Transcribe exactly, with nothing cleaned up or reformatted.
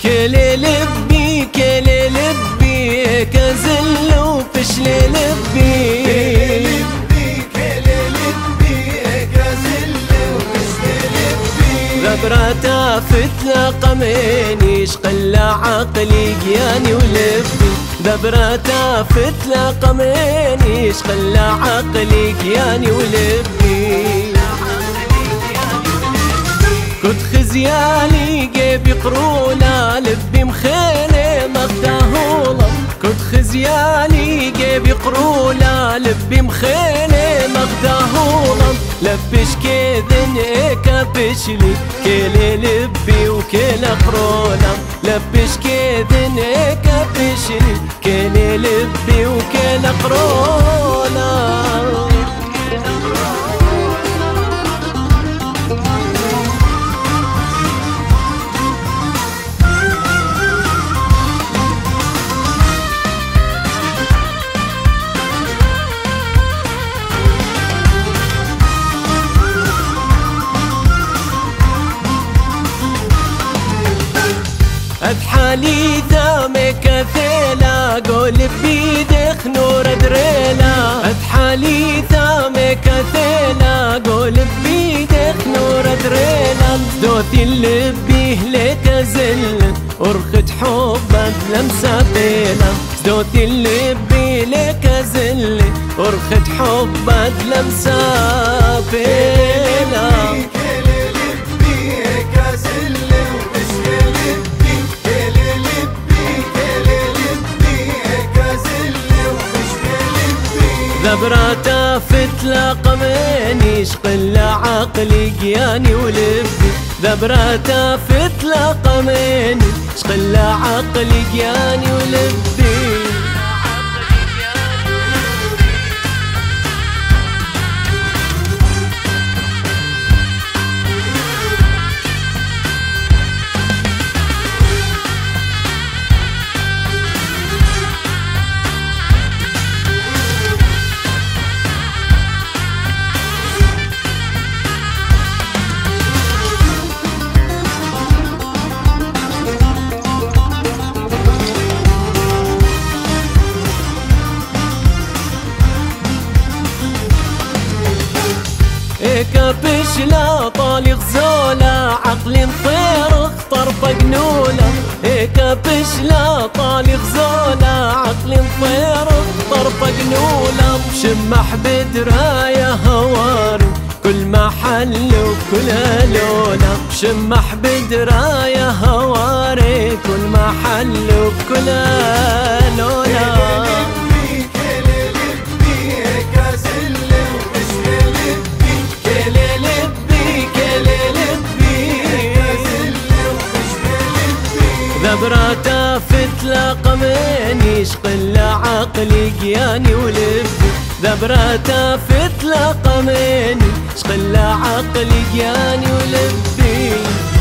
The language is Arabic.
كل لبي كل لبي كزل وفشل لبي كل لبي كزل وفشل لبي ذبرة فتلة قمين يشقل عقلي جياني ولبي ذبرة فتلة قمين يشقل عقلي جياني ولبي كنت خزياني جيب يقرولا لبي مخيلة مغداهولا كنت خزياني جيب يقرولا لبي مخيلة مغداهولا لبش كذن ايكا بشلي كيلي لبي وكيل قرولا لبش كذن ايكا بشلي كيلي لبي وكيل قرولا أدحالي ثامك ثيلا قول بيدخ نور دريلا أدحالي ثامك ثيلا قول بيدخ نور دريلا دوثي اللبي لك زل ورخت حبك لمسة بيلا دوثي اللبي لك زل ورخت حبك لمسة بيلا ذبرة فتلة قمين يشقل عقلي جياني ولبي ذبرة فتلة قمين يشقل عقلي جياني ولبي كبش لا طالق زولا عقلي مطير طرف جنولا كبش لا طالق زولا عقلي مطير طرف جنولا شمح بدرايا هواري كل محل وكل لولا شمح بدرايا هواري كل محل وكل لولا ذبرة فتلة قمين يشقل عقلي جياني ولبي ذبرة فتلة قمين يشقل عقلي جياني ولبي